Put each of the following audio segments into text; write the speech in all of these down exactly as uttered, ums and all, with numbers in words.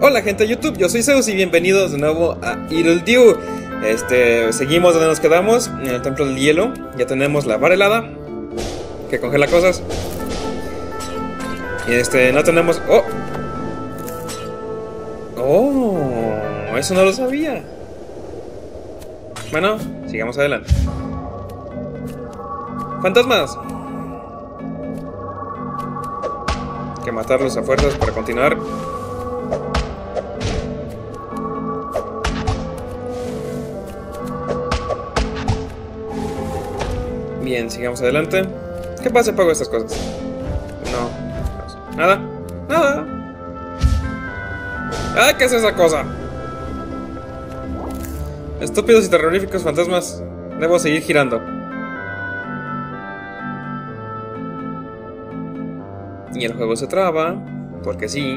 Hola gente de YouTube, yo soy Zeus y bienvenidos de nuevo a Iruldiu. Este, seguimos donde nos quedamos, en el templo del hielo. Ya tenemos la vara helada que congela cosas. Y este, no tenemos... ¡Oh! ¡Oh! Eso no lo sabía. Bueno, sigamos adelante. Fantasmas. Hay que matarlos a fuerzas para continuar. Bien, sigamos adelante. ¿Qué pasa si pago estas cosas? No. Nada. Nada. ¡Ay! ¿Qué es esa cosa? Estúpidos y terroríficos fantasmas. Debo seguir girando. Y el juego se traba. Porque sí.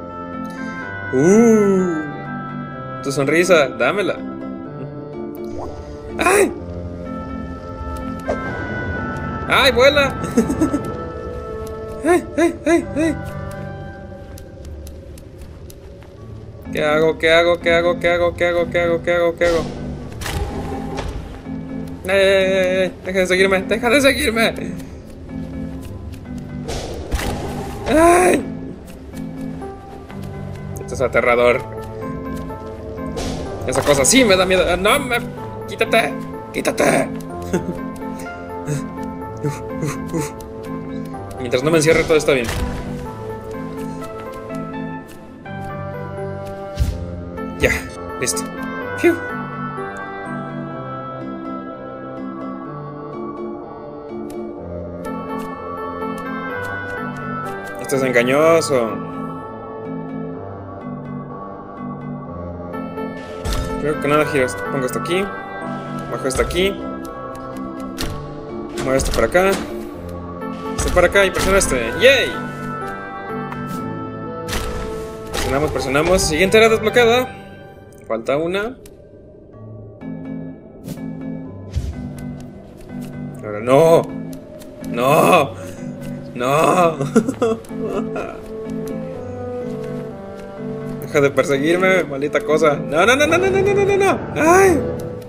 Uh, tu sonrisa, dámela. ¡Ay! ¡Ay, vuela! ¡Ay, ay, ay, ay! ¿Qué hago? ¿Qué hago? ¿Qué hago? ¿Qué hago? ¿Qué hago? ¿Qué hago? ¿Qué hago? ¿Qué hago? ¡Ay, ay, ay, ay! ¡Deja de seguirme! ¡Deja de seguirme! ¡Ay! Esto es aterrador. Esa cosa sí me da miedo. ¡No! Me... ¡Quítate! ¡Quítate! Uf, uf, uf. Mientras no me encierre todo está bien. Ya, listo. Fiu. Esto es engañoso. Creo que nada giro. Pongo esto aquí. Bajo esto aquí. Muevo esto para acá. Esto para acá y presiono este. ¡Yay! Presionamos, presionamos. Siguiente era desbloqueada. Falta una. Ahora no. No. No. Deja de perseguirme, maldita cosa. No, no, no, no, no, no, no, no, no. ¡Ay!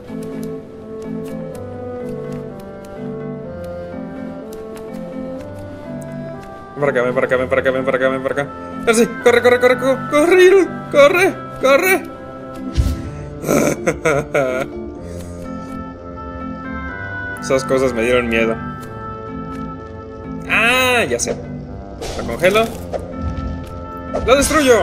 Ven para acá, ven para acá, ven para acá, ven para acá, ven para acá. Ahora sí, corre, corre, corre, corre, corre, Irul, corre, corre. Esas cosas me dieron miedo. Ah, ya sé. Lo congelo. ¡Lo destruyo!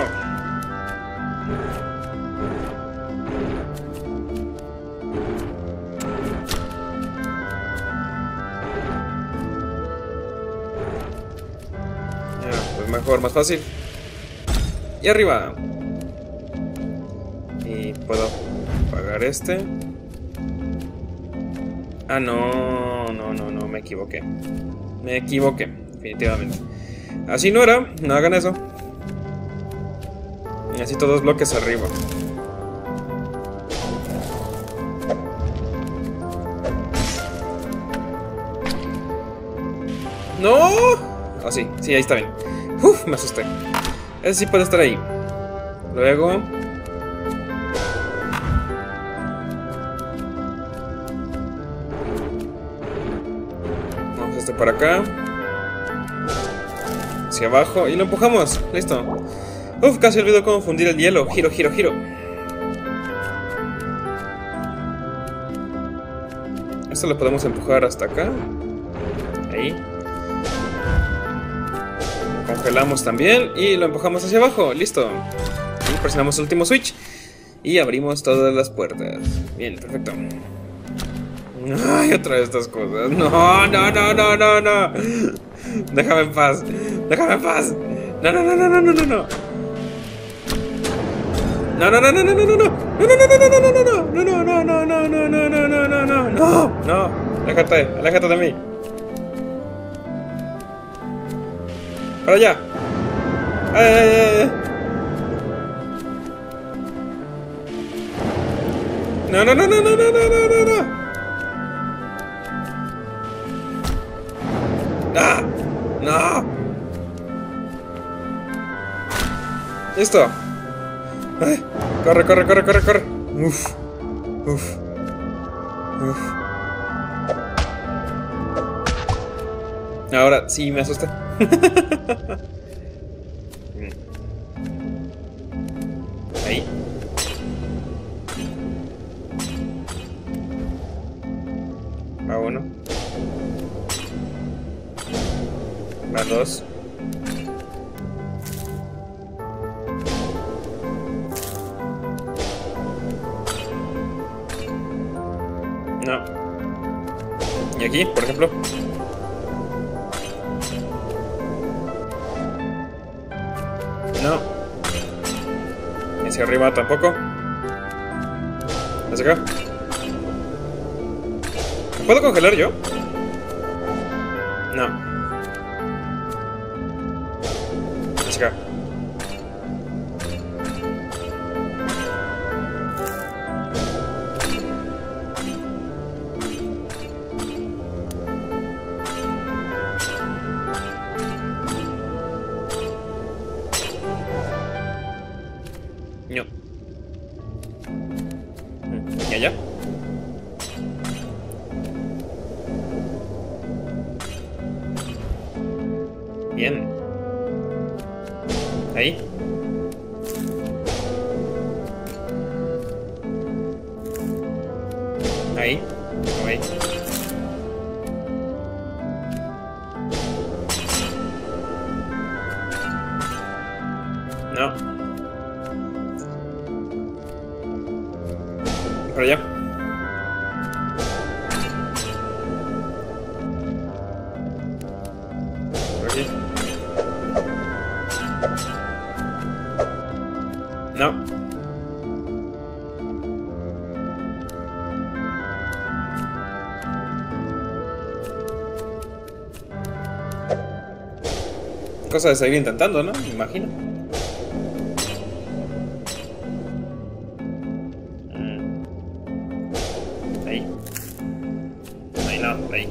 Mejor, más fácil. Y arriba. Y puedo apagar este. Ah, no, no, no, no, me equivoqué. Me equivoqué, definitivamente. Así no era, no hagan eso. Necesito dos bloques arriba. ¡No! Ah, sí, sí, ahí está bien. Uf, me asusté. Ese sí puede estar ahí. Luego vamos este para acá. Hacia abajo y lo empujamos. Listo. Uf, casi olvido cómo fundir el hielo. Giro, giro, giro. Esto lo podemos empujar hasta acá. Ahí. Congelamos también y lo empujamos hacia abajo, listo. Y presionamos el último switch y abrimos todas las puertas. Bien, perfecto. Ay, otra de estas cosas. No, no, no, no, no, no. Déjame en paz. Déjame en paz. No, no, no, no, no, no, no, no. No, no, no, no, no, no, no, no. No, no, no, no, no, no, no, no, no, no, no, no, no, no, no, no, no, no, no. Aléjate, aléjate de mí. ¡Para allá! ¡Ay, ay, ay, ay! ¡No, no, no, no, no, no, no, no, no! ¡Ah! ¡No! Listo. Ay, corre, corre, corre, corre, corre. Uf. Uf. Uf. Ahora sí me asusté. Ahí. Va uno. Va dos. No. Y aquí, por ejemplo. No. Y hacia arriba tampoco. Hacia acá. ¿Me puedo congelar yo? No. Hacia acá. No. ¿Y allá? Bien. Ahí. Ahí. Ahí. No. Por allá. Por aquí. No. Cosa de seguir intentando, ¿no? Me imagino. Mm. Ahí. Ahí no, ahí.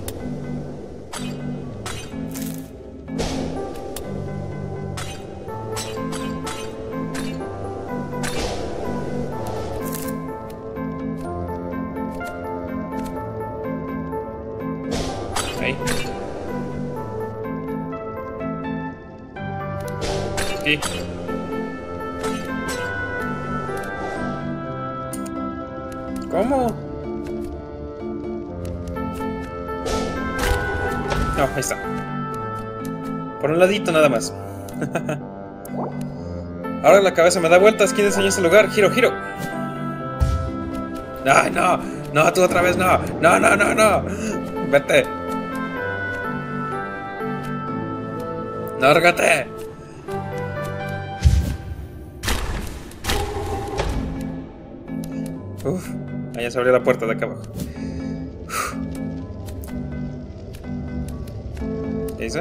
Ahí. Aquí. ¿Cómo? No, ahí está. Por un ladito nada más. Ahora la cabeza me da vueltas. ¿Quién enseñó ese lugar? Giro, giro. Ay, no. No, tú otra vez no. No, no, no, no. Vete. ¡Lárgate! Uf, allá se abrió la puerta de acá abajo. ¿Qué dice?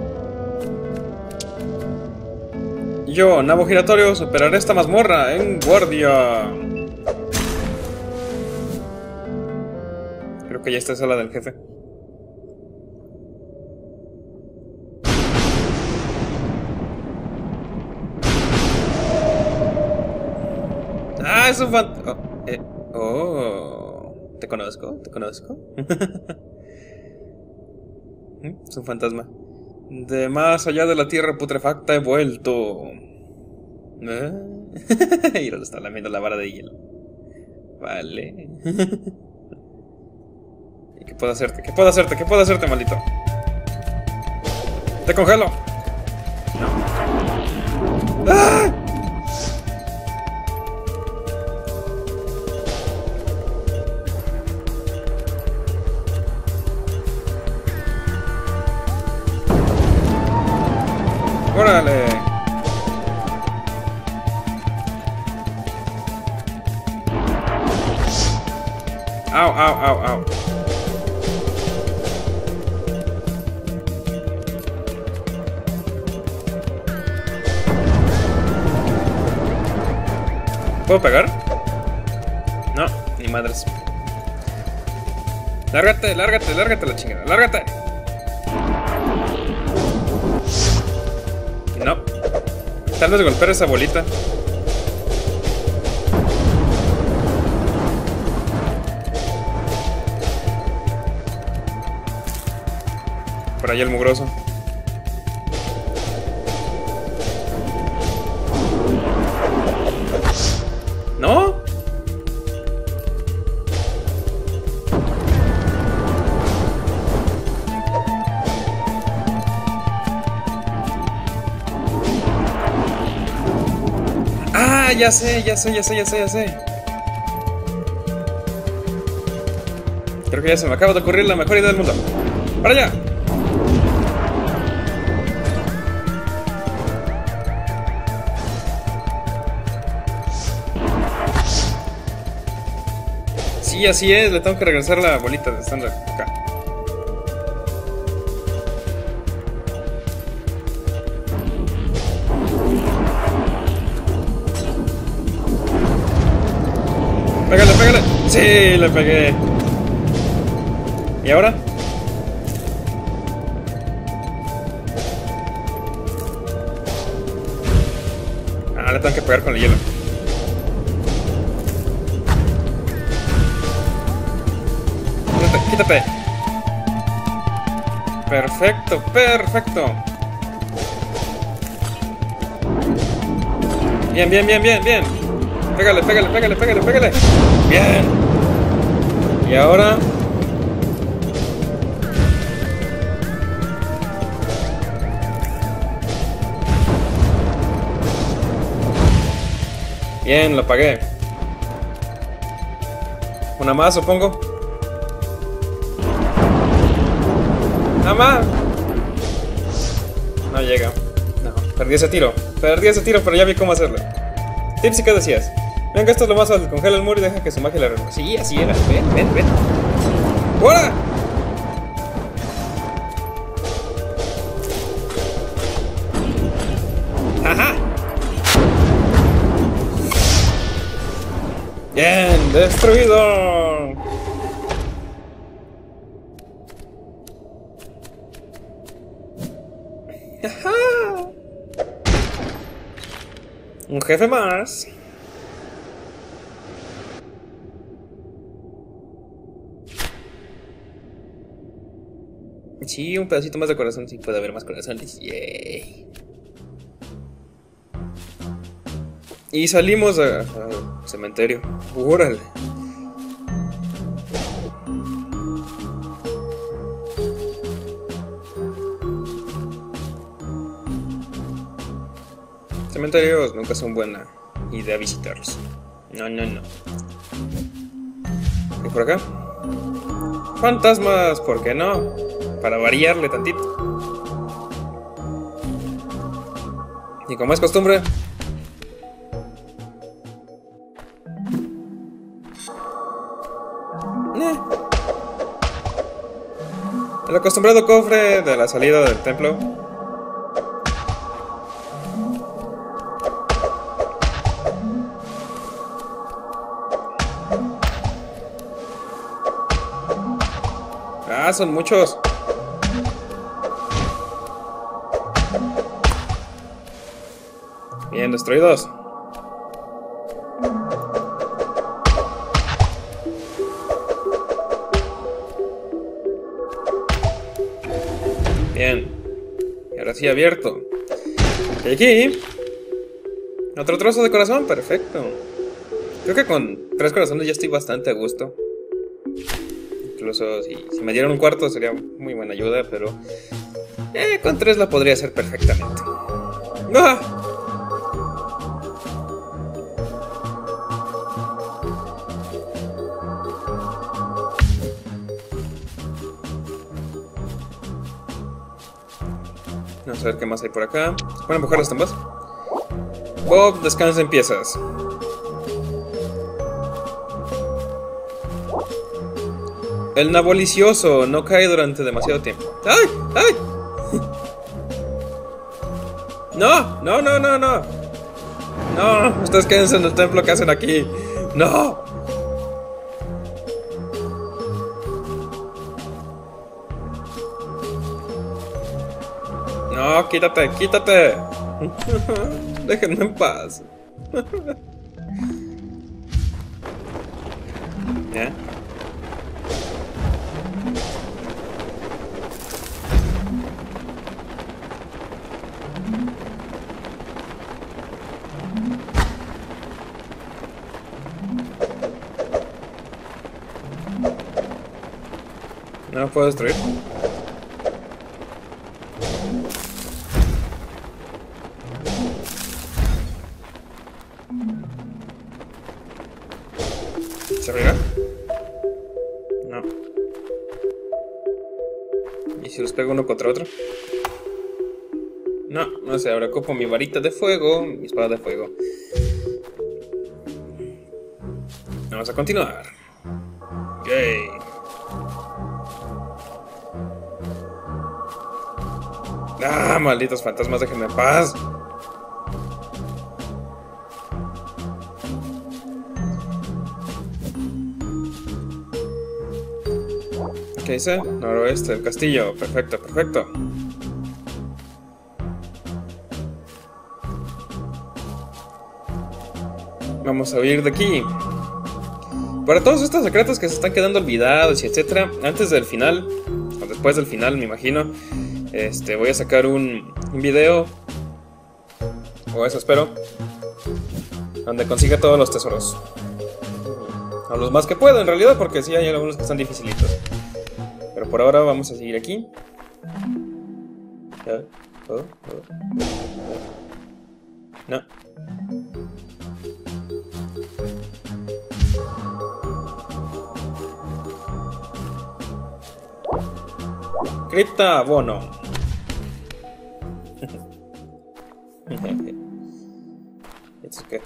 Yo, nabo giratorio, superaré esta mazmorra en guardia. Creo que ya está esa la del jefe. Ah, es un fantasma. Oh, eh, oh, ¿te conozco? ¿Te conozco? Es un fantasma. De más allá de la tierra putrefacta he vuelto. ¿Eh? Y ahora está lamiendo la vara de hielo. Vale. ¿Y qué puedo hacerte? ¿Qué puedo hacerte? ¿Qué puedo hacerte, maldito? ¡Te congelo! No. ¡Ah! ¡Órale! ¡Au, au, au, au! ¿Puedo pegar? No, ni madres. Lárgate, lárgate, lárgate la chingada, lárgate. No. Tal vez golpear esa bolita. Por ahí el mugroso. ¿No? Ah, ya sé, ya sé, ya sé, ya sé, ya sé. Creo que ya se me acaba de ocurrir la mejor idea del mundo. ¡Para allá! Sí, así es, le tengo que regresar la bolita de estándar acá. ¡Pégale, pégale! ¡Sí, le pegué! ¿Y ahora? Ah, le tengo que pegar con el hielo. Quítate, quítate. Perfecto, perfecto. Bien, bien, bien, bien, bien. Pégale, pégale, pégale, pégale, pégale. Bien. Y ahora... Bien, lo apagué. Una más, supongo. Nada más. No llega. No, perdí ese tiro. Perdí ese tiro, pero ya vi cómo hacerlo. Tips, ¿y qué decías? Venga, esto es lo más fácil. Congela el muro y deja que su magia le renueve. Sí, así era. Ven, ven, ven. ¡Hola! ¡Ajá! ¡Bien! ¡Destruido! ¡Ajá! Un jefe más. Sí, un pedacito más de corazón. Sí, puede haber más corazones. Yay. Y salimos al cementerio. ¡Órale! Cementerios nunca son buena idea visitarlos. No, no, no. ¿Y por acá? Fantasmas, ¿por qué no? Para variarle tantito. Y como es costumbre... Eh. El acostumbrado cofre de la salida del templo. Ah, son muchos. Bien, destruidos. Bien. Y ahora sí abierto. Y aquí otro trozo de corazón, perfecto. Creo que con tres corazones ya estoy bastante a gusto. Incluso si, si me dieran un cuarto sería muy buena ayuda, pero eh, con tres la podría hacer perfectamente. ¡Ah! Vamos a ver qué más hay por acá. ¿Se pueden empujar las tumbas? Bob, descansa en piezas. El nabolicioso no cae durante demasiado tiempo. ¡Ay! ¡Ay! ¡No! ¡No, no, no, no! ¡No! Ustedes quédense en el templo, ¿qué hacen aquí? ¡No! No, quítate, quítate. Déjenme en paz. ¿Ya? No lo puedo destruir. ¿Se abrirá? No. ¿Y si los pego uno contra otro? No, no sé, ahora ocupo mi varita de fuego, mi espada de fuego. Vamos a continuar. Yay. Ah, malditos fantasmas, déjenme en paz. ¿Qué dice? Noroeste del castillo. Perfecto, perfecto. Vamos a huir de aquí. Para todos estos secretos que se están quedando olvidados y etcétera, antes del final, o después del final me imagino, este, voy a sacar un, un video, o eso espero, donde consiga todos los tesoros. O los más que puedo en realidad, porque sí hay algunos que están dificilitos. Pero por ahora vamos a seguir aquí. Oh, oh, oh. No. Cripta Bono. ¿Esto qué?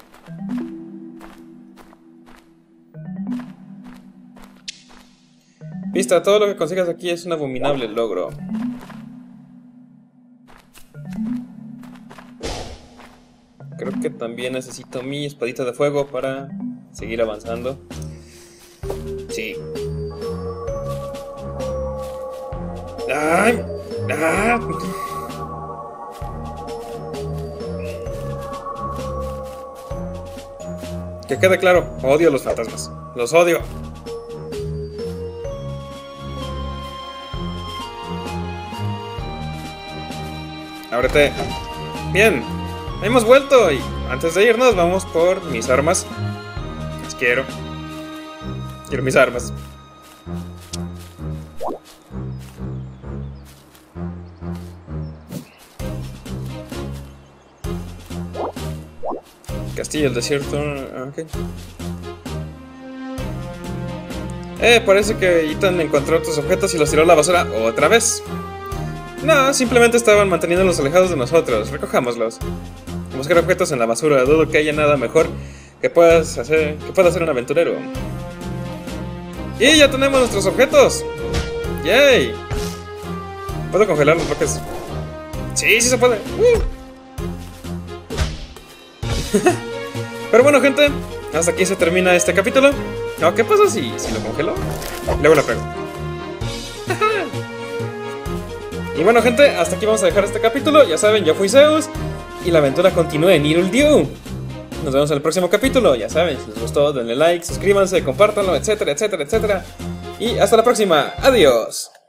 Vista, todo lo que consigas aquí es un abominable logro. Creo que también necesito mi espadita de fuego para seguir avanzando. Sí. ¡Ay! ¡Ah! Que quede claro, odio a los fantasmas. Los odio. Ábrete. Bien, hemos vuelto y antes de irnos vamos por mis armas. Las quiero. Quiero mis armas. Castillo, el desierto. Ok. Eh, parece que Ethan encontró otros objetos y los tiró a la basura otra vez. No, simplemente estaban manteniéndolos alejados de nosotros. Recojámoslos. Buscar objetos en la basura. Dudo que haya nada mejor que puedas hacer, que pueda hacer un aventurero. ¡Y ya tenemos nuestros objetos! ¡Yay! ¿Puedo congelar los bloques? Sí, sí se puede. Uh. Pero bueno, gente, hasta aquí se termina este capítulo. No, ¿qué pasa si, si lo congelo? Luego lo pego. Y bueno, gente, hasta aquí vamos a dejar este capítulo. Ya saben, yo fui Zeus y la aventura continúa en Hyrule Dew. Nos vemos en el próximo capítulo. Ya saben, si les gustó, denle like, suscríbanse, compártanlo, etcétera, etcétera, etcétera. Y hasta la próxima. Adiós.